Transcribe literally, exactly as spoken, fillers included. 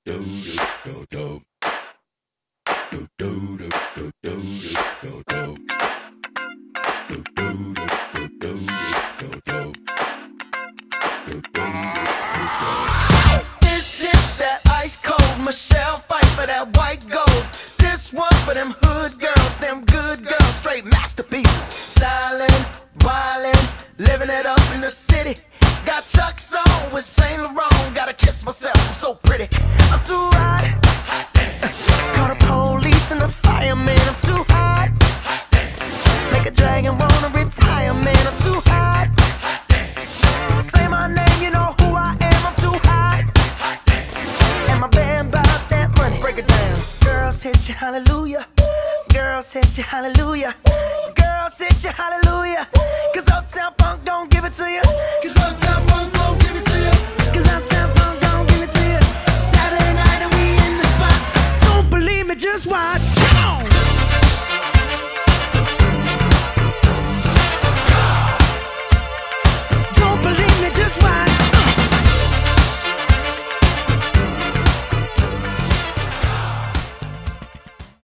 that ice cold Michelle fight for that white gold. This one for them hood girls, them good girls, straight masterpieces. Stylin', wildin', living it up in the city. Got Chuck's on with Saint Laurent. Gotta kiss myself, I'm so pretty. I'm too hot. Call the police and the fireman. I'm too hot. Make a dragon wanna retire, man. I'm too hot. Say my name, you know who I am. I'm too hot. And my band bout that money. Break it down. Girls hit you, hallelujah. Girls hit you, hallelujah. Girls hit you, hallelujah. Cause Uptown Funk don't give it to you.